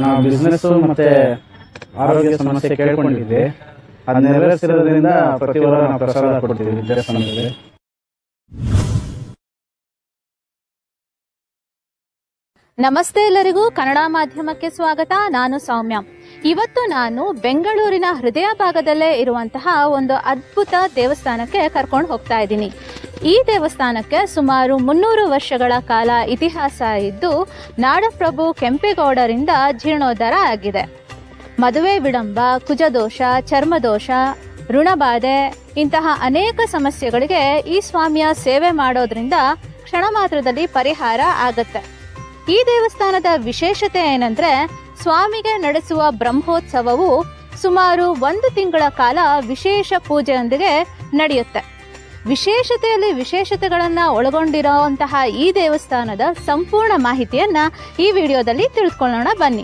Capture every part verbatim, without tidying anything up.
ನಾವು ಬಿಸ್ನೆಸ್ ಮತ್ತೆ ಆರೋಗ್ಯ ಸಮಸ್ಯೆ ಕೇಳ್ಕೊಂಡಿದ್ವಿ. ಅದನ್ನ ನೆರವೇರಿಸಿರೋದ್ರಿಂದ ಪ್ರತಿ ವಾರ ನಾವು ಪ್ರಸಾದ ಕೊಡ್ತೀವಿ ದೇವಸ್ಥಾನದಲ್ಲಿ. ನಮಸ್ತೆ ಎಲ್ಲರಿಗೂ, ಕನ್ನಡ ಮಾಧ್ಯಮಕ್ಕೆ ಸ್ವಾಗತ. ನಾನು ಸೌಮ್ಯ. ಇವತ್ತು ನಾನು ಬೆಂಗಳೂರಿನ ಹೃದಯ ಭಾಗದಲ್ಲೇ ಇರುವಂತಹ ಒಂದು ಅದ್ಭುತ ದೇವಸ್ಥಾನಕ್ಕೆ ಕರ್ಕೊಂಡು ಹೋಗ್ತಾ ಇದ್ದೀನಿ. ಈ ದೇವಸ್ಥಾನಕ್ಕೆ ಸುಮಾರು ಮುನ್ನೂರು ವರ್ಷಗಳ ಕಾಲ ಇತಿಹಾಸ ಇದ್ದು ನಾಡಪ್ರಭು ಕೆಂಪೇಗೌಡರಿಂದ ಜೀರ್ಣೋದ್ಧಾರ ಆಗಿದೆ. ಮದುವೆ ವಿಳಂಬ, ಕುಜದೋಷ, ಚರ್ಮದೋಷ, ಋಣಬಾಧೆ ಇಂತಹ ಅನೇಕ ಸಮಸ್ಯೆಗಳಿಗೆ ಈ ಸ್ವಾಮಿಯ ಸೇವೆ ಮಾಡೋದ್ರಿಂದ ಕ್ಷಣ ಮಾತ್ರದಲ್ಲಿ ಪರಿಹಾರ ಆಗುತ್ತೆ. ಈ ದೇವಸ್ಥಾನದ ವಿಶೇಷತೆ ಏನಂದ್ರೆ, ಸ್ವಾಮಿಗೆ ನಡೆಸುವ ಬ್ರಹ್ಮೋತ್ಸವವು ಸುಮಾರು ಒಂದು ತಿಂಗಳ ಕಾಲ ವಿಶೇಷ ಪೂಜೆಯೊಂದಿಗೆ ನಡೆಯುತ್ತೆ. ವಿಶೇಷತೆಯಲ್ಲಿ ವಿಶೇಷತೆಗಳನ್ನು ಒಳಗೊಂಡಿರುವಂತಹ ಈ ದೇವಸ್ಥಾನದ ಸಂಪೂರ್ಣ ಮಾಹಿತಿಯನ್ನ ಈ ವಿಡಿಯೋದಲ್ಲಿ ತಿಳಿದುಕೊಳ್ಳೋಣ ಬನ್ನಿ.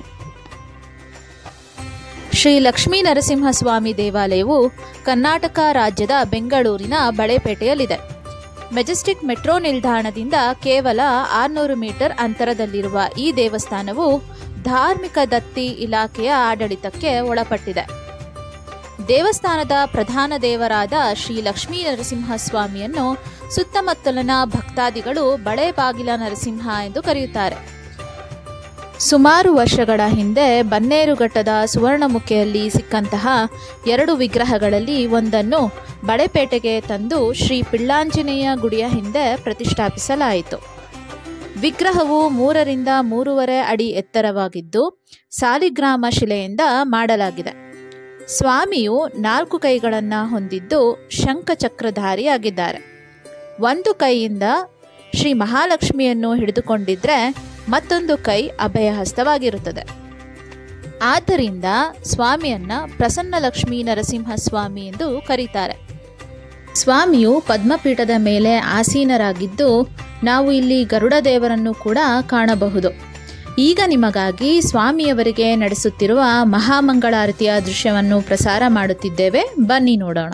ಶ್ರೀ ಲಕ್ಷ್ಮೀ ನರಸಿಂಹಸ್ವಾಮಿ ದೇವಾಲಯವು ಕರ್ನಾಟಕ ರಾಜ್ಯದ ಬೆಂಗಳೂರಿನ ಬಳೆಪೇಟೆಯಲ್ಲಿದೆ. ಮೆಜೆಸ್ಟಿಕ್ ಮೆಟ್ರೋ ನಿಲ್ದಾಣದಿಂದ ಕೇವಲ ಆರುನೂರು ಮೀಟರ್ ಅಂತರದಲ್ಲಿರುವ ಈ ದೇವಸ್ಥಾನವು ಧಾರ್ಮಿಕ ದತ್ತಿ ಇಲಾಖೆಯ ಆಡಳಿತಕ್ಕೆ ಒಳಪಟ್ಟಿದೆ. ದೇವಸ್ಥಾನದ ಪ್ರಧಾನ ದೇವರಾದ ಶ್ರೀ ಲಕ್ಷ್ಮೀ ನರಸಿಂಹಸ್ವಾಮಿಯನ್ನು ಸುತ್ತಮುತ್ತಲಿನ ಭಕ್ತಾದಿಗಳು ಬಳೆ ಬಾಗಿಲ ನರಸಿಂಹ ಎಂದು ಕರೆಯುತ್ತಾರೆ. ಸುಮಾರು ವರ್ಷಗಳ ಹಿಂದೆ ಬನ್ನೇರುಘಟ್ಟದ ಸುವರ್ಣಮುಖಿಯಲ್ಲಿ ಸಿಕ್ಕಂತಹ ಎರಡು ವಿಗ್ರಹಗಳಲ್ಲಿ ಒಂದನ್ನು ಬಳೆಪೇಟೆಗೆ ತಂದು ಶ್ರೀ ಪಿಳ್ಳಾಂಜನೇಯ ಗುಡಿಯ ಹಿಂದೆ ಪ್ರತಿಷ್ಠಾಪಿಸಲಾಯಿತು. ವಿಗ್ರಹವು ಮೂರರಿಂದ ಮೂರುವರೆ ಅಡಿ ಎತ್ತರವಾಗಿದ್ದು ಸಾಲಿಗ್ರಾಮ ಶಿಲೆಯಿಂದ ಮಾಡಲಾಗಿದೆ. ಸ್ವಾಮಿಯು ನಾಲ್ಕು ಕೈಗಳನ್ನು ಹೊಂದಿದ್ದು ಶಂಖಚಕ್ರಧಾರಿಯಾಗಿದ್ದಾರೆ. ಒಂದು ಕೈಯಿಂದ ಶ್ರೀ ಮಹಾಲಕ್ಷ್ಮಿಯನ್ನು ಹಿಡಿದುಕೊಂಡಿದ್ರೆ ಮತ್ತೊಂದು ಕೈ ಅಭಯಹಸ್ತವಾಗಿರುತ್ತದೆ. ಆದ್ದರಿಂದ ಸ್ವಾಮಿಯನ್ನ ಪ್ರಸನ್ನ ಲಕ್ಷ್ಮೀ ನರಸಿಂಹಸ್ವಾಮಿ ಎಂದು ಕರೀತಾರೆ. ಸ್ವಾಮಿಯು ಪದ್ಮಪೀಠದ ಮೇಲೆ ಆಸೀನರಾಗಿದ್ದು ನಾವು ಇಲ್ಲಿ ಗರುಡ ದೇವರನ್ನು ಕೂಡ ಕಾಣಬಹುದು. ಈಗ ನಿಮಗಾಗಿ ಸ್ವಾಮಿಯವರಿಗೆ ನಡೆಸುತ್ತಿರುವ ಮಹಾಮಂಗಳಾರತಿಯ ದೃಶ್ಯವನ್ನು ಪ್ರಸಾರ ಮಾಡುತ್ತಿದ್ದೇವೆ, ಬನ್ನಿ ನೋಡೋಣ.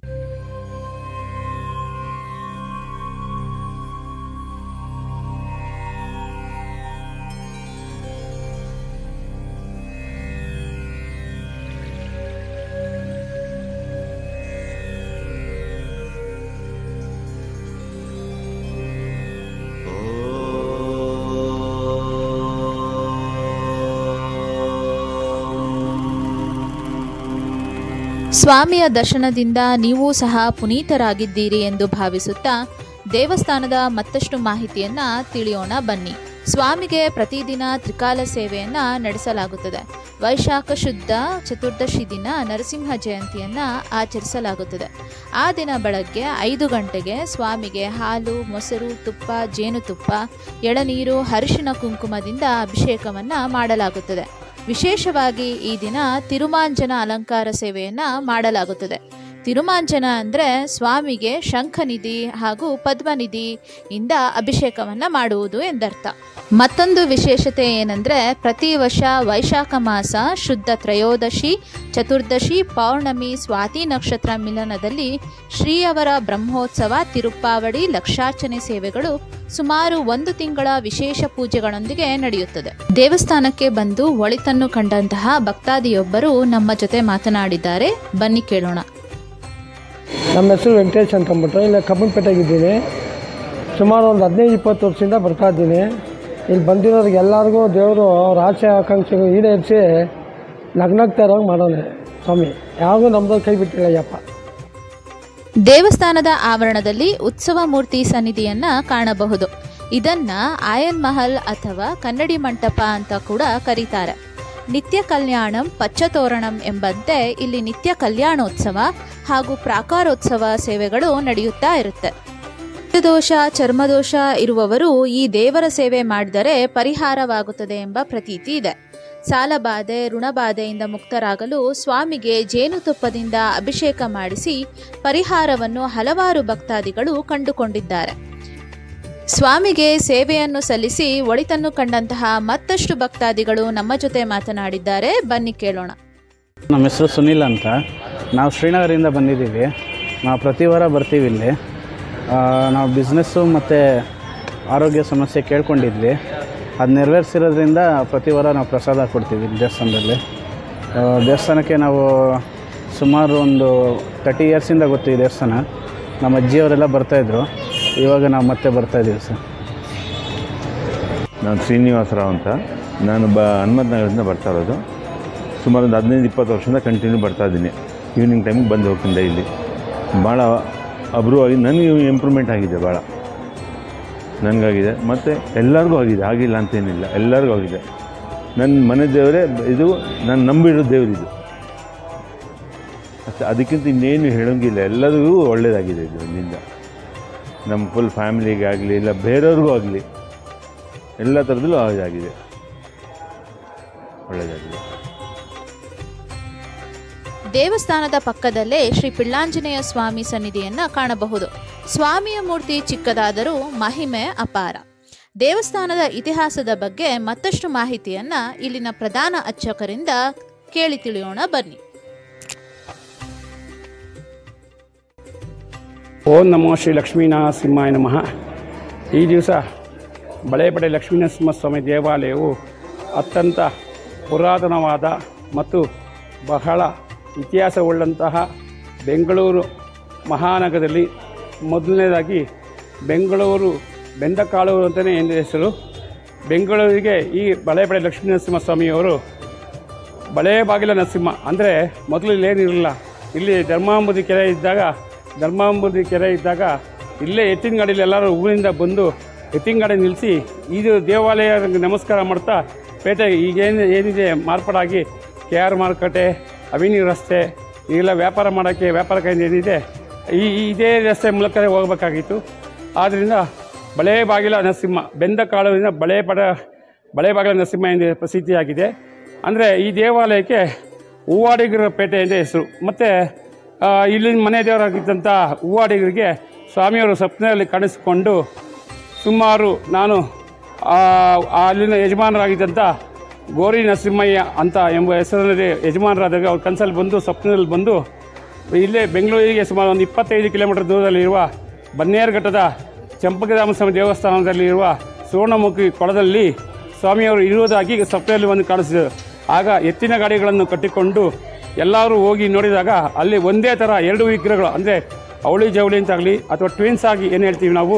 ಸ್ವಾಮಿಯ ದರ್ಶನದಿಂದ ನೀವು ಸಹ ಪುನೀತರಾಗಿದ್ದೀರಿ ಎಂದು ಭಾವಿಸುತ್ತಾ ದೇವಸ್ಥಾನದ ಮತ್ತಷ್ಟು ಮಾಹಿತಿಯನ್ನ ತಿಳಿಯೋಣ ಬನ್ನಿ. ಸ್ವಾಮಿಗೆ ಪ್ರತಿದಿನ ತ್ರಿಕಾಲ ಸೇವೆಯನ್ನ ನಡೆಸಲಾಗುತ್ತದೆ. ವೈಶಾಖ ಶುದ್ಧ ಚತುರ್ದಶಿ ದಿನ ನರಸಿಂಹ ಜಯಂತಿಯನ್ನ ಆಚರಿಸಲಾಗುತ್ತದೆ. ಆ ದಿನ ಬೆಳಗ್ಗೆ ಐದು ಗಂಟೆಗೆ ಸ್ವಾಮಿಗೆ ಹಾಲು, ಮೊಸರು, ತುಪ್ಪ, ಜೇನುತುಪ್ಪ, ಎಳನೀರು, ಅರಿಶಿಣ ಕುಂಕುಮದಿಂದ ಅಭಿಷೇಕವನ್ನ ಮಾಡಲಾಗುತ್ತದೆ. ವಿಶೇಷವಾಗಿ ಈ ದಿನ ತಿರುಮಾಂಜನ ಅಲಂಕಾರ ಸೇವೆಯನ್ನ ಮಾಡಲಾಗುತ್ತದೆ. ತಿರುಮಾಂಜನ ಅಂದರೆ ಸ್ವಾಮಿಗೆ ಶಂಖನಿಧಿ ಹಾಗೂ ಪದ್ಮನಿಧಿ ಇಂದ ಅಭಿಷೇಕವನ್ನ ಮಾಡುವುದು ಎಂದರ್ಥ. ಮತ್ತೊಂದು ವಿಶೇಷತೆ ಏನಂದ್ರೆ, ಪ್ರತಿ ವರ್ಷ ವೈಶಾಖ ಮಾಸ ಶುದ್ಧ ತ್ರಯೋದಶಿ, ಚತುರ್ದಶಿ, ಪೌರ್ಣಮಿ, ಸ್ವಾತಿ ನಕ್ಷತ್ರ ಮಿಲನದಲ್ಲಿ ಶ್ರೀಯವರ ಬ್ರಹ್ಮೋತ್ಸವ, ತಿರುಪ್ಪಾವಡಿ, ಲಕ್ಷಾರ್ಚನೆ ಸೇವೆಗಳು ಸುಮಾರು ಒಂದು ತಿಂಗಳ ವಿಶೇಷ ಪೂಜೆಗಳೊಂದಿಗೆ ನಡೆಯುತ್ತದೆ. ದೇವಸ್ಥಾನಕ್ಕೆ ಬಂದು ಒಳಿತನ್ನು ಕಂಡಂತಹ ಭಕ್ತಾದಿಯೊಬ್ಬರು ನಮ್ಮ ಜೊತೆ ಮಾತನಾಡಿದ್ದಾರೆ, ಬನ್ನಿ ಕೇಳೋಣ. ನಮ್ಮ ಹೆಸರು ವೆಂಕಟೇಶ್ ಅಂತ ಅಂದ್ಬಿಟ್ಟು ಇಲ್ಲಿ ಕಬ್ಬನ್ಪೇಟೆಗಿದ್ದೀನಿ. ಸುಮಾರು ಒಂದು ಹದಿನೈದು ಇಪ್ಪತ್ತು ವರ್ಷದಿಂದ ಬರ್ತಾ ಇದ್ದೀನಿ. ಇಲ್ಲಿ ಬಂದಿರೋರಿಗೆ ಎಲ್ಲರಿಗೂ ದೇವರು ಅವ್ರ ಆಸೆ ಆಕಾಂಕ್ಷೆಗಳು ಈಡೇರಿಸಿ ನಗ್ನಗ್ತಾ ಇರೋಂಗೆ ಮಾಡೋಣ ಸ್ವಾಮಿ. ಯಾವಾಗೂ ನಮ್ಮದು ಕೈ ಬಿಟ್ಟಿಲ್ಲಯ್ಯಪ್ಪ. ದೇವಸ್ಥಾನದ ಆವರಣದಲ್ಲಿ ಉತ್ಸವ ಮೂರ್ತಿ ಸನ್ನಿಧಿಯನ್ನ ಕಾಣಬಹುದು. ಇದನ್ನ ಆಯನ್ ಮಹಲ್ ಅಥವಾ ಕನ್ನಡಿ ಮಂಟಪ ಅಂತ ಕೂಡ ಕರೀತಾರೆ. ನಿತ್ಯ ಕಲ್ಯಾಣಂ ಪಚ್ಚತೋರಣಂ ಎಂಬಂತೆ ಇಲ್ಲಿ ನಿತ್ಯ ಕಲ್ಯಾಣೋತ್ಸವ ಹಾಗೂ ಪ್ರಾಕಾರೋತ್ಸವ ಸೇವೆಗಳು ನಡೆಯುತ್ತಾ ಇರುತ್ತೆ. ದೋಷ, ಚರ್ಮದೋಷ ಇರುವವರು ಈ ದೇವರ ಸೇವೆ ಮಾಡಿದರೆ ಪರಿಹಾರವಾಗುತ್ತದೆ ಎಂಬ ಪ್ರತೀತಿ ಇದೆ. ಸಾಲಬಾಧೆ, ಋಣಬಾಧೆಯಿಂದ ಮುಕ್ತರಾಗಲು ಸ್ವಾಮಿಗೆ ಜೇನುತುಪ್ಪದಿಂದ ಅಭಿಷೇಕ ಮಾಡಿಸಿ ಪರಿಹಾರವನ್ನು ಹಲವಾರು ಭಕ್ತಾದಿಗಳು ಕಂಡುಕೊಂಡಿದ್ದಾರೆ. ಸ್ವಾಮಿಗೆ ಸೇವೆಯನ್ನು ಸಲ್ಲಿಸಿ ಒಳಿತನ್ನು ಕಂಡಂತಹ ಮತ್ತಷ್ಟು ಭಕ್ತಾದಿಗಳು ನಮ್ಮ ಜೊತೆ ಮಾತನಾಡಿದ್ದಾರೆ, ಬನ್ನಿ ಕೇಳೋಣ. ನಮ್ಮ ಹೆಸರು ಸುನಿಲ್ ಅಂತ. ನಾವು ಶ್ರೀನಗರದಿಂದ ಬಂದಿದ್ದೀವಿ. ನಾವು ಪ್ರತಿ ವಾರ ಬರ್ತೀವಿ ಇಲ್ಲಿ. ನಾವು ಬಿಸ್ನೆಸ್ಸು ಮತ್ತು ಆರೋಗ್ಯ ಸಮಸ್ಯೆ ಕೇಳ್ಕೊಂಡಿದ್ವಿ. ಅದು ನೆರವೇರಿಸಿರೋದ್ರಿಂದ ಪ್ರತಿ ವಾರ ನಾವು ಪ್ರಸಾದ ಕೊಡ್ತೀವಿ ದೇವಸ್ಥಾನದಲ್ಲಿ. ದೇವಸ್ಥಾನಕ್ಕೆ ನಾವು ಸುಮಾರು ಒಂದು ತರ್ಟಿ ಇಯರ್ಸಿಂದ ಗೊತ್ತು ಈ ದೇವಸ್ಥಾನ. ನಮ್ಮ ಅಜ್ಜಿಯವರೆಲ್ಲ ಬರ್ತಾಯಿದ್ರು, ಇವಾಗ ನಾವು ಮತ್ತೆ ಬರ್ತಾಯಿದ್ದೀವಿ ಸರ್. ನಾನು ಶ್ರೀನಿವಾಸರಾವ್ ಅಂತ. ನಾನು ಬ ಹನುಮಂತ ನಗರದಿಂದ ಬರ್ತಾ ಇರೋದು. ಸುಮಾರು ಒಂದು ಹದಿನೈದು ಇಪ್ಪತ್ತು ವರ್ಷದಿಂದ ಕಂಟಿನ್ಯೂ ಬರ್ತಾಯಿದ್ದೀನಿ. ಈವ್ನಿಂಗ್ ಟೈಮಿಗೆ ಬಂದು ಹೋಗ್ತೀನಿ ಡೈಲಿ. ಭಾಳ ಅಬ್ರೂವಾಗಿ ನನಗೆ ಇಂಪ್ರೂವ್ಮೆಂಟ್ ಆಗಿದೆ, ಭಾಳ ನನಗಾಗಿದೆ ಮತ್ತು ಎಲ್ಲರಿಗೂ ಆಗಿದೆ, ಆಗಿಲ್ಲ ಅಂತೇನಿಲ್ಲ, ಎಲ್ಲರಿಗೂ ಆಗಿದೆ. ನನ್ನ ಮನೆ ದೇವರೇ ಇದು, ನಾನು ನಂಬಿರೋ ದೇವರಿದು ಅಷ್ಟೇ. ಅದಕ್ಕಿಂತ ಇನ್ನೇನು ಹೇಳೋಂಗಿಲ್ಲ, ಎಲ್ಲರಿಗೂ ಒಳ್ಳೆಯದಾಗಿದೆ ಇದು. ಇದರಿಂದ ನಮ್ಮ ಫುಲ್ ಫ್ಯಾಮಿಲಿಗೆ ಆಗಲಿ ಇಲ್ಲ ಬೇರೆಯವ್ರಿಗೂ ಆಗಲಿ ಎಲ್ಲ ಥರದಲ್ಲೂ ಆಗಿದೆ, ಒಳ್ಳೆಯದಾಗಿದೆ. ದೇವಸ್ಥಾನದ ಪಕ್ಕದಲ್ಲೇ ಶ್ರೀ ಪಿಳ್ಳಾಂಜನೇಯ ಸ್ವಾಮಿ ಸನ್ನಿಧಿಯನ್ನು ಕಾಣಬಹುದು. ಸ್ವಾಮಿಯ ಮೂರ್ತಿ ಚಿಕ್ಕದಾದರೂ ಮಹಿಮೆ ಅಪಾರ. ದೇವಸ್ಥಾನದ ಇತಿಹಾಸದ ಬಗ್ಗೆ ಮತ್ತಷ್ಟು ಮಾಹಿತಿಯನ್ನ ಇಲ್ಲಿನ ಪ್ರಧಾನ ಅರ್ಚಕರಿಂದ ಕೇಳಿ ತಿಳಿಯೋಣ ಬನ್ನಿ. ಓಂ ನಮೋ ಶ್ರೀ ಲಕ್ಷ್ಮೀನರಸಿಂಹಾಯ ನಮಃ. ಈ ದಿವಸ ಬಳೆಪಡೆ ಲಕ್ಷ್ಮೀನರಸಿಂಹಸ್ವಾಮಿ ದೇವಾಲಯವು ಅತ್ಯಂತ ಪುರಾತನವಾದ ಮತ್ತು ಬಹಳ ಇತಿಹಾಸವುಳ್ಳಂತಹ ಬೆಂಗಳೂರು ಮಹಾನಗರದಲ್ಲಿ ಮೊದಲನೇದಾಗಿ ಬೆಂಗಳೂರು ಬೆಂದಕಾಳೂರು ಅಂತಲೇ ಎಂದು ಹೆಸರು. ಬೆಂಗಳೂರಿಗೆ ಈ ಬಳೆಪಡೆ ಲಕ್ಷ್ಮೀನರಸಿಂಹಸ್ವಾಮಿಯವರು ಬಳೆ ಬಾಗಿಲ ನರಸಿಂಹ ಅಂದರೆ ಮೊದಲು ಇಲ್ಲೇನಿರಲಿಲ್ಲ. ಇಲ್ಲಿ ಧರ್ಮಾಂಬುದಿ ಕೆರೆ ಇದ್ದಾಗ ಧರ್ಮಾಂಬುದಿ ಕೆರೆ ಇದ್ದಾಗ ಇಲ್ಲೇ ಎತ್ತಿನ ಗಾಡಿಯಲ್ಲಿ ಎಲ್ಲರೂ ಊರಿಂದ ಬಂದು ಎತ್ತಿನ ಗಾಡಿ ನಿಲ್ಲಿಸಿ ಇದು ದೇವಾಲಯ ನಮಸ್ಕಾರ ಮಾಡ್ತಾ ಪೇಟೆ ಈಗೇನು ಏನಿದೆ ಮಾರ್ಪಾಡಾಗಿ ಕೆ ಆರ್ ಮಾರುಕಟ್ಟೆ, ಅವಿನ್ಯೂ ರಸ್ತೆ ಈಗೆಲ್ಲ ವ್ಯಾಪಾರ ಮಾಡೋಕ್ಕೆ ವ್ಯಾಪಾರ ಕೈಯಿಂದ ಏನಿದೆ ಈ ಇದೇ ರಸ್ತೆ ಮೂಲಕ ಹೋಗಬೇಕಾಗಿತ್ತು. ಆದ್ದರಿಂದ ಬಳೆ ಬಾಗಿಲ ನರಸಿಂಹ ಬೆಂದ ಕಾಳುವಿನ ಬಳೆ ಪಡ ಬಳೆ ಬಾಗಿಲ ನರಸಿಂಹ ಎಂದು ಪ್ರಸಿದ್ಧಿಯಾಗಿದೆ. ಅಂದರೆ ಈ ದೇವಾಲಯಕ್ಕೆ ಹೂವಾಡಿಗರ ಪೇಟೆ ಎಂದೇ ಹೆಸರು. ಮತ್ತು ಇಲ್ಲಿನ ಮನೆ ದೇವರಾಗಿದ್ದಂಥ ಹೂವಾಡಿಗರಿಗೆ ಸ್ವಾಮಿಯವರು ಸ್ವಪ್ನದಲ್ಲಿ ಕಾಣಿಸಿಕೊಂಡು ಸುಮಾರು ನಾನು ಅಲ್ಲಿನ ಯಜಮಾನರಾಗಿದ್ದಂಥ ಗೋರಿ ನರಸಿಂಹಯ್ಯ ಅಂತ ಎಂಬ ಹೆಸರಿನಲ್ಲಿ ಯಜಮಾನರಾದಾಗ ಅವ್ರ ಕನಸಲ್ಲಿ ಬಂದು ಸ್ವಪ್ನದಲ್ಲಿ ಬಂದು ಇಲ್ಲೇ ಬೆಂಗಳೂರಿಗೆ ಸುಮಾರು ಒಂದು ಇಪ್ಪತ್ತೈದು ಕಿಲೋಮೀಟರ್ ದೂರದಲ್ಲಿರುವ ಬನ್ನೇರುಘಟ್ಟದ ಚಂಪಕರಾಮಸ್ವಾಮಿ ದೇವಸ್ಥಾನದಲ್ಲಿರುವ ಸುವರ್ಣಮುಖಿ ಕೊಳದಲ್ಲಿ ಸ್ವಾಮಿಯವರು ಇರುವುದಾಗಿ ಸ್ವಪ್ನದಲ್ಲಿ ಬಂದು ಕಾಣಿಸಿದರು. ಆಗ ಎತ್ತಿನ ಗಾಡಿಗಳನ್ನು ಕಟ್ಟಿಕೊಂಡು ಎಲ್ಲರೂ ಹೋಗಿ ನೋಡಿದಾಗ ಅಲ್ಲಿ ಒಂದೇ ಥರ ಎರಡು ವಿಗ್ರಹಗಳು ಅಂದರೆ ಅವಳಿ ಜವಳಿ ಅಂತಾಗಲಿ ಅಥವಾ ಟ್ವಿನ್ಸ್ ಆಗಿ ಏನು ಹೇಳ್ತೀವಿ ನಾವು,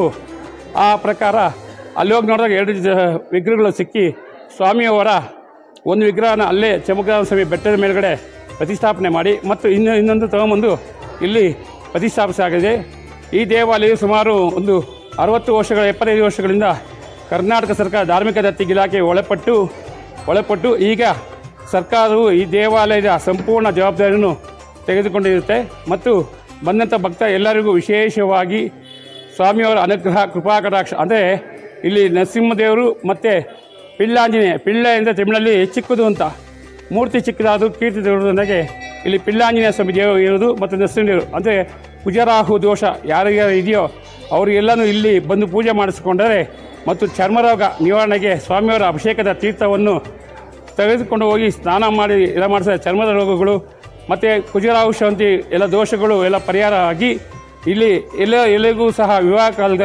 ಆ ಪ್ರಕಾರ ಅಲ್ಲಿ ಹೋಗಿ ನೋಡಿದಾಗ ಎರಡು ಜ ವಿಗ್ರಹಗಳು ಸಿಕ್ಕಿ ಸ್ವಾಮಿಯವರ ಒಂದು ವಿಗ್ರಹನ ಅಲ್ಲೇ ಚಮಕರಾಮಸ್ವಾಮಿ ಬೆಟ್ಟದ ಮೇಲ್ಗಡೆ ಪ್ರತಿಷ್ಠಾಪನೆ ಮಾಡಿ ಮತ್ತು ಇನ್ನು ಇನ್ನೊಂದು ತಗೊಂಬಂದು ಇಲ್ಲಿ ಪ್ರತಿಷ್ಠಾಪಿಸಲಾಗಿದೆ. ಈ ದೇವಾಲಯವು ಸುಮಾರು ಒಂದು ಅರವತ್ತು ವರ್ಷಗಳ ಎಪ್ಪತ್ತೈದು ವರ್ಷಗಳಿಂದ ಕರ್ನಾಟಕ ಸರ್ಕಾರ ಧಾರ್ಮಿಕ ದತ್ತಿ ಇಲಾಖೆಗೆ ಒಳಪಟ್ಟು ಒಳಪಟ್ಟು ಈಗ ಸರ್ಕಾರವು ಈ ದೇವಾಲಯದ ಸಂಪೂರ್ಣ ಜವಾಬ್ದಾರಿಯನ್ನು ತೆಗೆದುಕೊಂಡಿರುತ್ತೆ. ಮತ್ತು ಬಂದಂಥ ಭಕ್ತ ಎಲ್ಲರಿಗೂ ವಿಶೇಷವಾಗಿ ಸ್ವಾಮಿಯವರ ಅನುಗ್ರಹ ಕೃಪಾ ಕಟಾಕ್ಷ ಅಂದರೆ ಇಲ್ಲಿ ನರಸಿಂಹದೇವರು ಮತ್ತು ಪಿಳ್ಳಾಂಜನೇಯ, ಪಿಳ್ಳ ಅಂದರೆ ತಮಿಳಲ್ಲಿ ಚಿಕ್ಕದು ಅಂತ, ಮೂರ್ತಿ ಚಿಕ್ಕದಾದರೂ ಕೀರ್ತಿ ದೇವರಿಗೆ ಇಲ್ಲಿ ಪಿಳ್ಳಾಂಜನೇಯ ಸ್ವಾಮಿ ದೇವರು ಇರೋದು ಮತ್ತು ನರಸಿಂಹದೇವರು ಅಂದರೆ ಕುಜರಾಹು ದೋಷ ಯಾರಿಗಾರು ಇದೆಯೋ ಅವರಿಗೆಲ್ಲನೂ ಇಲ್ಲಿ ಬಂದು ಪೂಜೆ ಮಾಡಿಸ್ಕೊಂಡರೆ ಮತ್ತು ಚರ್ಮರೋಗ ನಿವಾರಣೆಗೆ ಸ್ವಾಮಿಯವರ ಅಭಿಷೇಕದ ತೀರ್ಥವನ್ನು ತೆಗೆದುಕೊಂಡು ಹೋಗಿ ಸ್ನಾನ ಮಾಡಿ ಎಲ್ಲ ಮಾಡಿಸಿದ ಚರ್ಮದ ರೋಗಗಳು ಮತ್ತು ಕುಜರಾಹು ಶಾಂತಿ ಎಲ್ಲ ದೋಷಗಳು ಎಲ್ಲ ಪರಿಹಾರ ಆಗಿ ಇಲ್ಲಿ ಎಲ್ಲ ಎಲ್ಲರಿಗೂ ಸಹ ವಿವಾಹ ಕಾಲದ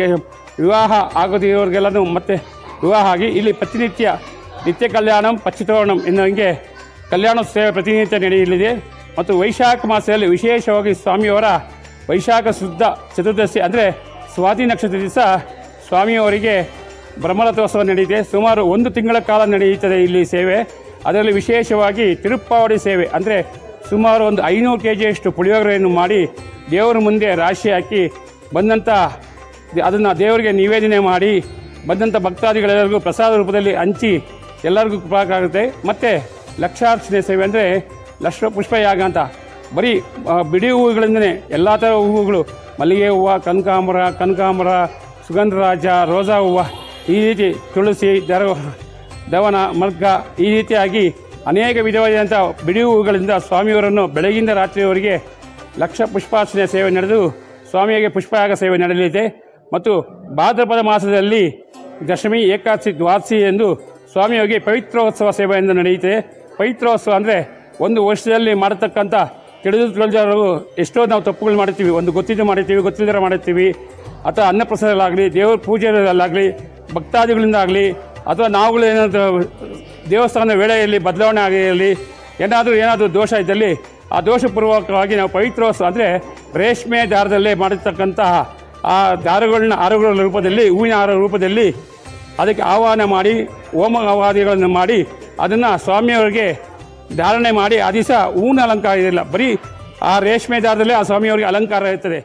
ವಿವಾಹ ಆಗೋದಿರೋರಿಗೆಲ್ಲನೂ ಮತ್ತೆ ವಿವಾಹ ಆಗಿ ಇಲ್ಲಿ ಪ್ರತಿನಿತ್ಯ ನಿತ್ಯ ಕಲ್ಯಾಣಂ ಪಚ್ಚಿತೋರಣಂ ಎನ್ನುವಂಗೆ ಕಲ್ಯಾಣ ಸೇವೆ ಪ್ರತಿನಿತ್ಯ ನಡೆಯಲಿದೆ. ಮತ್ತು ವೈಶಾಖ ಮಾಸದಲ್ಲಿ ವಿಶೇಷವಾಗಿ ಸ್ವಾಮಿಯವರ ವೈಶಾಖ ಶುದ್ಧ ಚತುರ್ದಶಿ ಅಂದರೆ ಸ್ವಾತಿ ನಕ್ಷತ್ರ ದಿವಸ ಸ್ವಾಮಿಯವರಿಗೆ ಬ್ರಹ್ಮರಥೋತ್ಸವ ನಡೆಯುತ್ತೆ. ಸುಮಾರು ಒಂದು ತಿಂಗಳ ಕಾಲ ನಡೆಯುತ್ತದೆ ಇಲ್ಲಿ ಸೇವೆ. ಅದರಲ್ಲಿ ವಿಶೇಷವಾಗಿ ತಿರುಪ್ಪಾವಡಿ ಸೇವೆ ಅಂದರೆ ಸುಮಾರು ಒಂದು ಐನೂರು ಕೆ ಜಿಯಷ್ಟು ಪುಳಿಯೋಗರೆಯನ್ನು ಮಾಡಿ ದೇವರ ಮುಂದೆ ರಾಶಿ ಹಾಕಿ ಬಂದಂಥ ಅದನ್ನು ದೇವರಿಗೆ ನಿವೇದನೆ ಮಾಡಿ ಬಂದಂಥ ಭಕ್ತಾದಿಗಳೆಲ್ಲರಿಗೂ ಪ್ರಸಾದ ರೂಪದಲ್ಲಿ ಹಂಚಿ ಎಲ್ಲರಿಗೂ ಕೃಪಾಕಾಗುತ್ತೆ. ಮತ್ತು ಲಕ್ಷಾರ್ಚನೆ ಸೇವೆ ಅಂದರೆ ಲಕ್ಷ ಪುಷ್ಪಯಾಗ ಅಂತ ಬರೀ ಬಿಡಿ ಹೂವುಗಳಿಂದಲೇ ಎಲ್ಲ ಥರ ಹೂವುಗಳು, ಮಲ್ಲಿಗೆ ಹೂವು, ಕನಕಾಂಬರ ಕನಕಾಂಬರ ಸುಗಂಧರಾಜ, ರೋಜಾ ಹೂವು, ಈ ರೀತಿ ತುಳಸಿ, ದರ ದವನ, ಮರ್ಗ, ಈ ರೀತಿಯಾಗಿ ಅನೇಕ ವಿಧವಾದಂಥ ಬಿಡಿ ಹೂವುಗಳಿಂದ ಸ್ವಾಮಿಯವರನ್ನು ಬೆಳಗಿಂದ ರಾತ್ರಿಯವರೆಗೆ ಲಕ್ಷ ಪುಷ್ಪಾರ್ಚನೆ ಸೇವೆ ನಡೆದು ಸ್ವಾಮಿಗೆ ಪುಷ್ಪಯಾಗ ಸೇವೆ ನಡೆಯಲಿದೆ. ಮತ್ತು ಭಾದ್ರಪದ ಮಾಸದಲ್ಲಿ ದಶಮಿ, ಏಕಾದಶಿ, ದ್ವಾದಶಿ ಎಂದು ಸ್ವಾಮಿಯವರಿಗೆ ಪವಿತ್ರೋತ್ಸವ ಸೇವೆ ಎಂದು ನಡೆಯುತ್ತೆ. ಪವಿತ್ರೋತ್ಸವ ಅಂದರೆ ಒಂದು ವರ್ಷದಲ್ಲಿ ಮಾಡತಕ್ಕಂಥ ತಿಳಿದು ತಿಳಿದವರು ಎಷ್ಟೋ ನಾವು ತಪ್ಪುಗಳು ಮಾಡ್ತೀವಿ, ಒಂದು ಗೊತ್ತಿದ್ದು ಮಾಡಿರ್ತೀವಿ, ಗೊತ್ತಿಲ್ಲದೆ ಮಾಡಿರ್ತೀವಿ, ಅಥವಾ ಅನ್ನಪ್ರಸಾದಗಳಾಗಲಿ, ದೇವ್ರ ಪೂಜೆಗಳಲ್ಲಾಗಲಿ, ಭಕ್ತಾದಿಗಳಿಂದ ಆಗಲಿ ಅಥವಾ ನಾವುಗಳು ಏನಾದರೂ ದೇವಸ್ಥಾನದ ವೇಳೆಯಲ್ಲಿ ಬದಲಾವಣೆ ಆಗಿರಲಿ, ಏನಾದರೂ ಏನಾದರೂ ದೋಷ ಇದ್ದಲ್ಲಿ ಆ ದೋಷಪೂರ್ವಕವಾಗಿ ನಾವು ಪವಿತ್ರೋತ್ಸವ ಅಂದರೆ ರೇಷ್ಮೆ ದಾರದಲ್ಲೇ ಮಾಡಿರ್ತಕ್ಕಂತಹ ಆ ದಾರಗಳನ್ನ ಹಾರಗಳ ರೂಪದಲ್ಲಿ, ಹೂವಿನ ಹಾರ ರೂಪದಲ್ಲಿ ಅದಕ್ಕೆ ಆಹ್ವಾನ ಮಾಡಿ ಹೋಮ ಹವಾದಿಗಳನ್ನು ಮಾಡಿ ಅದನ್ನು ಸ್ವಾಮಿಯವರಿಗೆ ಧಾರಣೆ ಮಾಡಿ ಆ ದಿವಸ ಹೂವಿನ ಅಲಂಕಾರ ಇರಲಿಲ್ಲ, ಬರೀ ಆ ರೇಷ್ಮೆ ದಾರದಲ್ಲೇ ಆ ಸ್ವಾಮಿಯವರಿಗೆ ಅಲಂಕಾರ ಇರ್ತದೆ.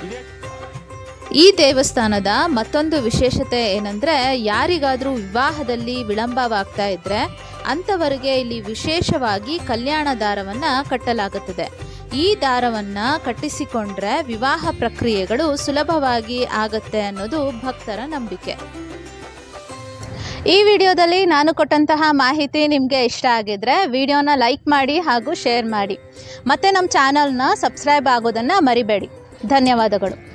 ಈ ದೇವಸ್ಥಾನದ ಮತ್ತೊಂದು ವಿಶೇಷತೆ ಏನಂದರೆ, ಯಾರಿಗಾದರೂ ವಿವಾಹದಲ್ಲಿ ವಿಳಂಬವಾಗ್ತಾ ಇದ್ದರೆ ಅಂಥವರಿಗೆ ಇಲ್ಲಿ ವಿಶೇಷವಾಗಿ ಕಲ್ಯಾಣ ದಾರವನ್ನು ಕಟ್ಟಲಾಗುತ್ತದೆ. ಈ ದಾರವನ್ನು ಕಟ್ಟಿಸಿಕೊಂಡ್ರೆ ವಿವಾಹ ಪ್ರಕ್ರಿಯೆಗಳು ಸುಲಭವಾಗಿ ಆಗುತ್ತೆ ಅನ್ನೋದು ಭಕ್ತರ ನಂಬಿಕೆ. ಈ ವಿಡಿಯೋದಲ್ಲಿ ನಾನು ಕೊಟ್ಟಂತಹ ಮಾಹಿತಿ ನಿಮಗೆ ಇಷ್ಟ ಆಗಿದ್ರೆ ವಿಡಿಯೋನ ಲೈಕ್ ಮಾಡಿ ಹಾಗೂ ಶೇರ್ ಮಾಡಿ. ಮತ್ತು ನಮ್ಮ ಚಾನಲ್ನ ಸಬ್ಸ್ಕ್ರೈಬ್ ಆಗೋದನ್ನು ಮರಿಬೇಡಿ. ಧನ್ಯವಾದಗಳು.